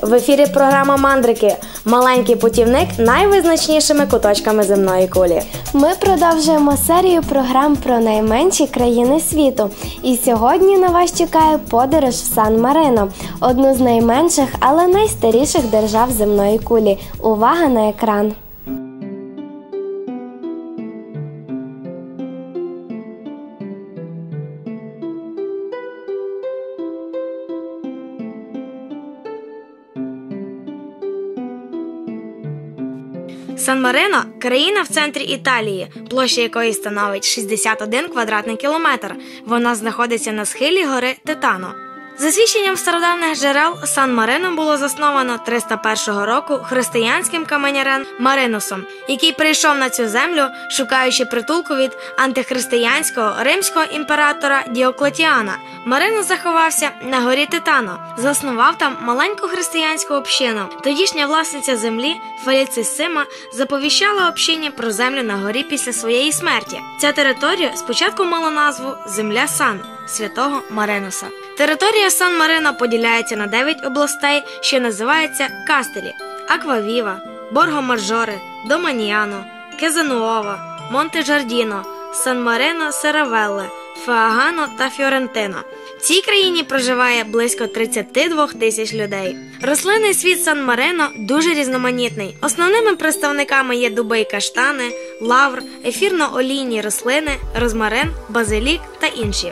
В ефірі програма «Мандрики» – маленький путівник найвизначнішими куточками земної кулі. Ми продовжуємо серію програм про найменші країни світу. І сьогодні на вас чекає подорож в Сан-Марино – одну з найменших, але найстаріших держав земної кулі. Увага на екран! Сан-Марино – країна в центрі Італії, площа якої становить 61 квадратний кілометр. Вона знаходиться на схилі гори Титано. За свідченням стародавніх джерел, Сан-Марино було засновано 301 року християнським каменярем Маринусом, який прийшов на цю землю, шукаючи притулку від антихристиянського римського імператора Діоклетіана. Маринус заховався на горі Титано, заснував там маленьку християнську общину. Тодішня власниця землі Феліціссима заповіщала общині про землю на горі після своєї смерті. Ця територія спочатку мала назву «Земля Сан» святого Маринуса. Територія Сан-Марино поділяється на 9 областей, що називаються Кастелі, Аквавіва, Борго-Маджоре, Доманіано, Кезануова, Монте-Джардіно, Сан-Марино Серавелле, Феагано та Фіорентино. В цій країні проживає близько 32 тисяч людей. Рослинний світ Сан-Марино дуже різноманітний. Основними представниками є дуби і каштани, лавр, ефірно-олійні рослини, розмарин, базилік та інші.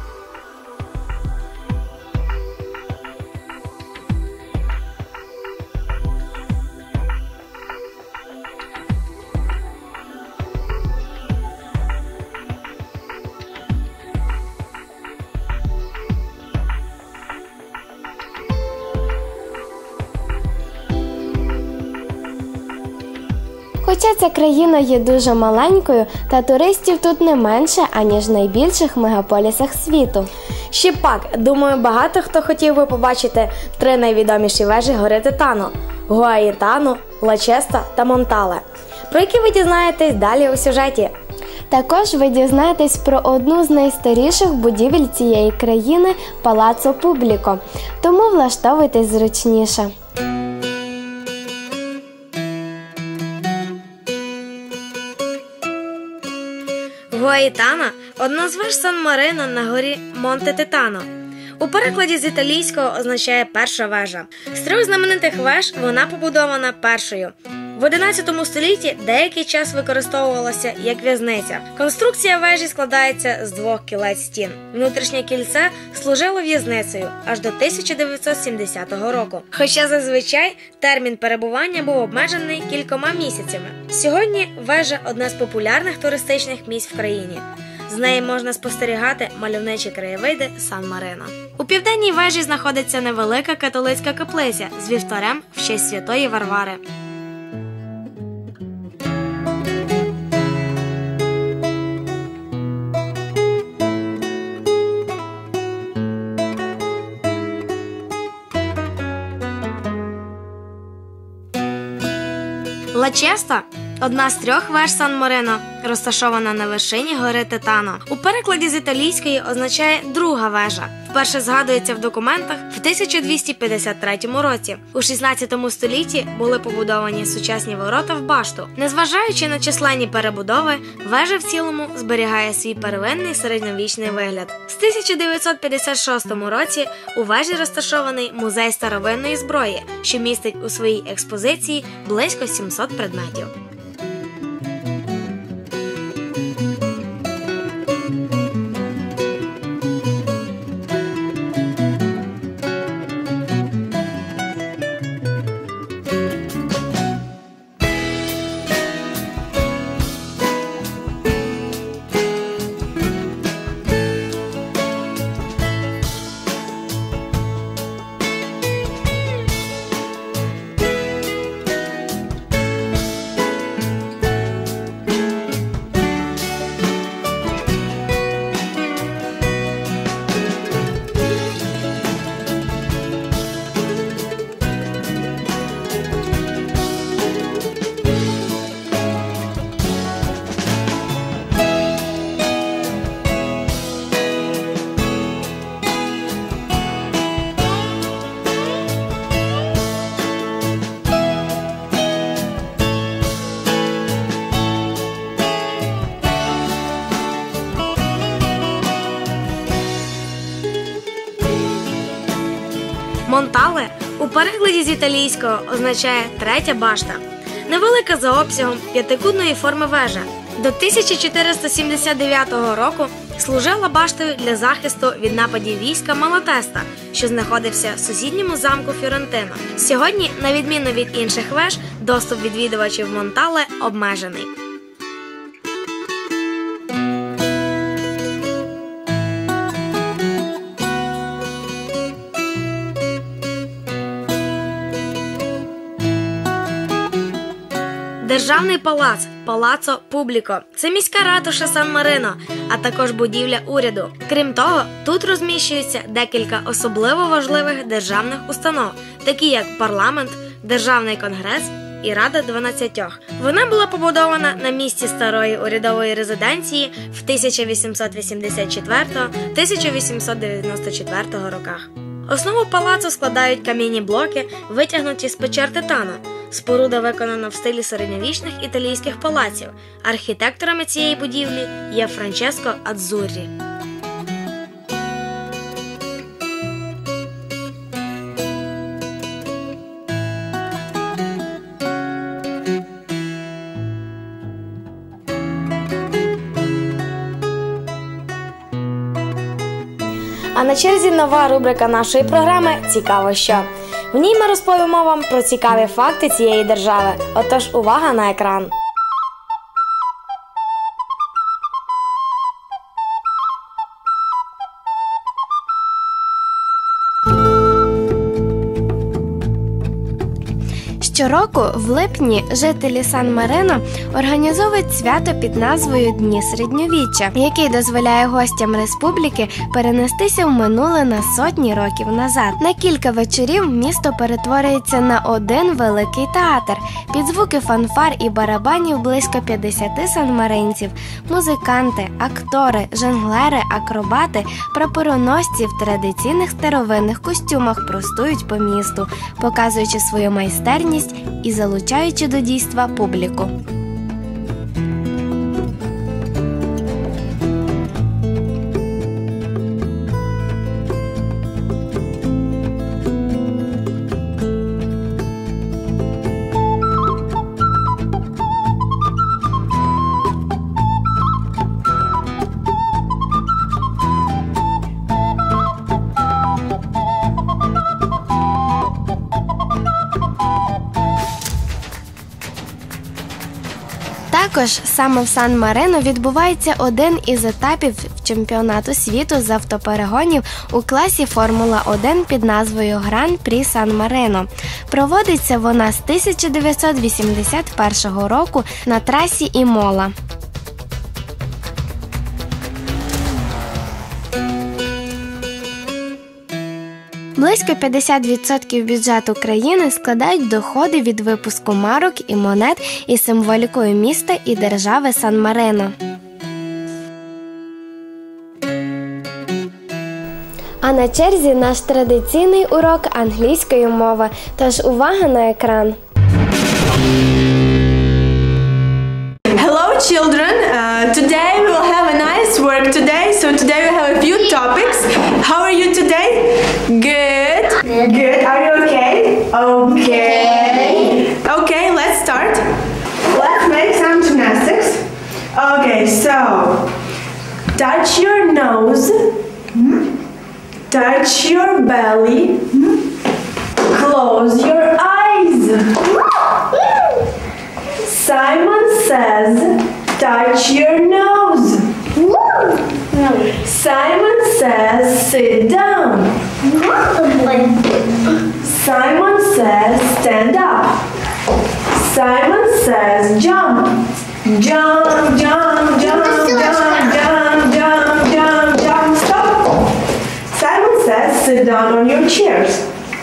Хоча ця країна є дуже маленькою, та туристів тут не менше, аніж в найбільших мегаполісах світу. Ще пак, думаю, багато хто хотів би побачити 3 найвідоміші вежі гори Титано – Гуаїтано, Ла-Честа та Монтале, про які ви дізнаєтесь далі у сюжеті. Також ви дізнаєтесь про одну з найстаріших будівель цієї країни – Палаццо Публіко, тому влаштовуйтесь зручніше. Гуаїтано – одна з веж Сан-Марино на горі Монте-Титано. У перекладі з італійського означає «перша вежа». З 3 знаменитих веж вона побудована першою. В 11 столітті деякий час використовувалася як в'язниця. Конструкція вежі складається з 2 кілець стін. Внутрішнє кільце служило в'язницею аж до 1970 року. Хоча зазвичай термін перебування був обмежений кількома місяцями. Сьогодні вежа – одне з популярних туристичних місць в країні. З неї можна спостерігати мальовничі краєвиди Сан-Марино. У південній вежі знаходиться невелика католицька каплиця з вівтарем в честь святої Варвари. Ла-Честа – одна з 3 веж Сан-Марино, розташована на вершині гори Титано. У перекладі з італійської означає «друга вежа». Вперше згадується в документах в 1253 році. У 16 столітті були побудовані сучасні ворота в башту. Незважаючи на численні перебудови, вежа в цілому зберігає свій первинний середньовічний вигляд. З 1956 році у вежі розташований музей старовинної зброї, що містить у своїй експозиції близько 700 предметів. Монтале у перекладі з італійського означає «третя башта». Невелика за обсягом п'ятикутної форми вежа. До 1479 року служила баштою для захисту від нападів війська Малатеста, що знаходився в сусідньому замку Фіорентино. Сьогодні, на відміну від інших веж, доступ відвідувачів Монтале обмежений. Державний палац – Палаццо Публіко – це міська ратуша Сан-Марино, а також будівля уряду. Крім того, тут розміщується декілька особливо важливих державних установ, такі як парламент, Державний конгрес і Рада 12. Вона була побудована на місці старої урядової резиденції в 1884-1894 роках. Основу палацу складають кам'яні блоки, витягнуті з печер титану. Споруда виконана в стилі середньовічних італійських палаців. Архітекторами цієї будівлі є Франческо Адзуррі. А на черзі нова рубрика нашої програми «Цікаво що?». В ній ми розповімо вам про цікаві факти цієї держави. Отож, увага на екран! Щороку в липні жителі Сан-Марино організовують свято під назвою «Дні середньовіччя», який дозволяє гостям республіки перенестися в минуле на сотні років назад. На кілька вечорів місто перетворюється на один великий театр. Під звуки фанфар і барабанів близько 50 санмаринців, музиканти, актори, жонглери, акробати, прапороносці в традиційних старовинних костюмах простують по місту, показуючи свою майстерність і залучаючи до дійства публіку. Також саме в Сан-Марино відбувається один із етапів чемпіонату світу з автоперегонів у класі Формула-1 під назвою Гран-прі Сан-Марино. Проводиться вона з 1981 року на трасі Імола. Близько 50% бюджету країни складають доходи від випуску марок і монет із символікою міста і держави Сан-Марино. А на черзі наш традиційний урок англійської мови. Тож увага на екран. Hello children, today we will have a nice work today. So today we have a few topics. How are you today? Good. Good. Are you okay? Okay. Okay, let's start. Let's make some gymnastics. Okay, so touch your nose. Touch your belly. Close your eyes. Simon says, touch your nose. Simon says, sit down. Simon says, stand up. Simon says, jump. Jump, jump, jump, jump, jump, jump, jump, jump, stop. Simon says, sit down on your chairs.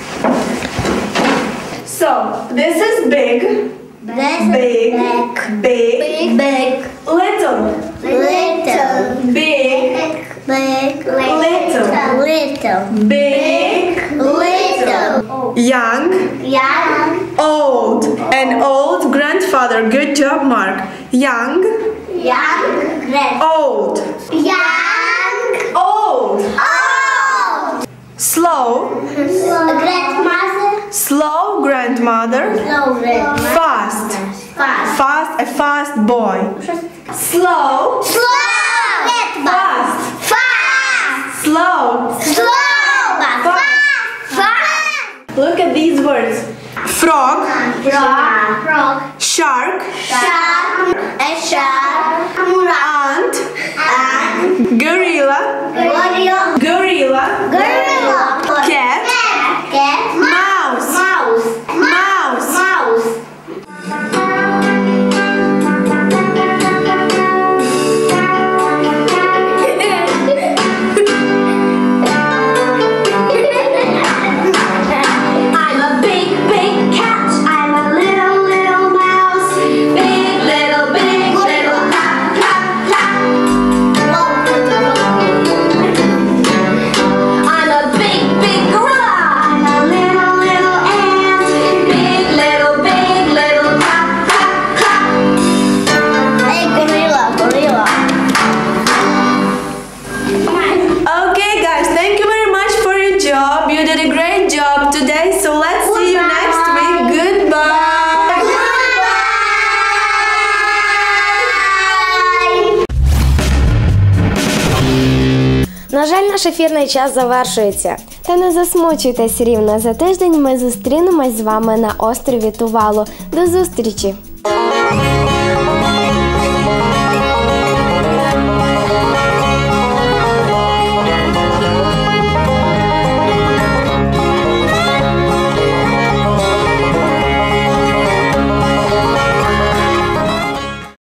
So, this is big. Big, big, big, little, little, big, big, little, little, big, little, young, young, old, an old grandfather. Good job, Mark. Young, young, old, young, old, old. Slow. Grandmother. Slow grandmother. Slow grandmother. Fast. Fast. Fast, a fast boy. Slow. Slow. Fast. Fast. Slow. Slow. Fast. Fast. Look at these words. Frog. Frog. Shark. Shark. A shark. Ant. Ant. Gorilla. Gorilla. Gorilla. Gorilla. Cat. Cat. Mouse. Mouse. Mouse. Mouse. I'm a big, big cat. I'm a little, little mouse. Big, little, clap, clap, clap. I'm a big, big gorilla. I'm a little, little ant. Big, little, clap, clap, clap. Hey, gorilla. Okay, guys, thank you very much for your job. You did a great job today. So let's see you next week. Goodbye. На жаль, наш ефірний час завершується. Та не засмучуйтесь, рівно за тиждень ми зустрінемось з вами на острові Тувалу. До зустрічі!